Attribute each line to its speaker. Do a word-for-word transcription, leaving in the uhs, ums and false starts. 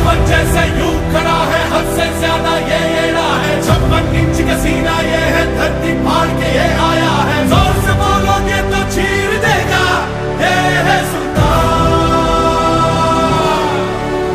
Speaker 1: दुश्मन जैसे यूं खड़ा है हद से ज्यादा ये